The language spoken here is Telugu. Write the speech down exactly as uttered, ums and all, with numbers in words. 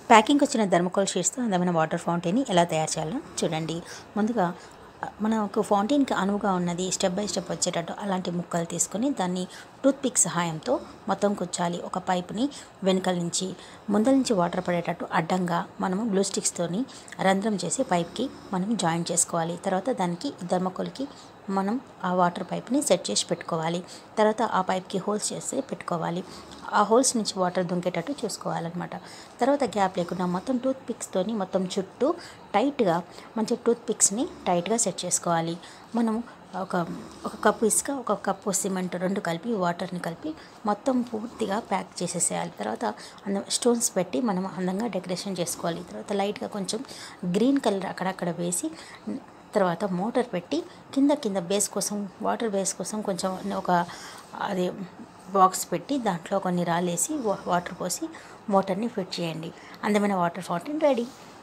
ప్యాకింగ్ వచ్చిన థర్మోకోల్ షీట్స్తో అందమైన వాటర్ ఫౌంటైన్ని ఎలా తయారు చేయాలో చూడండి. ముందుగా మనకు ఫౌంటైన్కి అనువుగా ఉన్నది స్టెప్ బై స్టెప్ వచ్చేటట్టు అలాంటి ముక్కలు తీసుకొని దాన్ని టూత్ పిక్ సహాయంతో మొత్తం కుచ్చాలి. ఒక పైపుని వెనకాల నుంచి ముందల నుంచి వాటర్ పడేటట్టు అడ్డంగా మనము గ్లూ స్టిక్స్తోని రంధ్రం చేసి పైప్కి మనం జాయిన్ చేసుకోవాలి. తర్వాత దానికి థర్మోకోల్కి మనం ఆ వాటర్ పైప్ని సెట్ చేసి పెట్టుకోవాలి. తర్వాత ఆ పైప్కి హోల్స్ చేసి పెట్టుకోవాలి. ఆ హోల్స్ నుంచి వాటర్ దుంకేటట్టు చూసుకోవాలన్నమాట. తర్వాత గ్యాప్ లేకుండా మొత్తం టూత్ పిక్స్తోని మొత్తం చుట్టూ టైట్గా మంచి టూత్ పిక్స్ని టైట్గా సెట్ చేసుకోవాలి. మనం ఒక ఒక కప్పు ఇసుక ఒక కప్పు సిమెంట్ రెండు కలిపి వాటర్ని కలిపి మొత్తం పూర్తిగా ప్యాక్ చేసేసేయాలి. తర్వాత అందం స్టోన్స్ పెట్టి మనం అందంగా డెకరేషన్ చేసుకోవాలి. తర్వాత లైట్గా కొంచెం గ్రీన్ కలర్ అక్కడక్కడ వేసి తర్వాత మోటార్ పెట్టి కింద కింద బేస్ కోసం వాటర్ బేస్ కోసం కొంచెం ఒక అది బాక్స్ పెట్టి దాంట్లో కొన్ని రాళ్ళేసి వాటర్ పోసి మోటార్ని ఫిట్ చేయండి. అందమైన వాటర్ ఫౌంటైన్ రెడీ.